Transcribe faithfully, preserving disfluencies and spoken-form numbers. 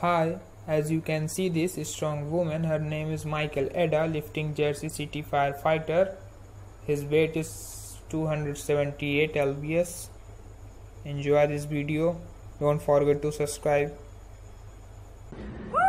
Hi, as you can see this strong woman, her name is Micheal Ada, lifting Jersey City firefighter. His weight is two hundred seventy-eight pounds. Enjoy this video. Don't forget to subscribe.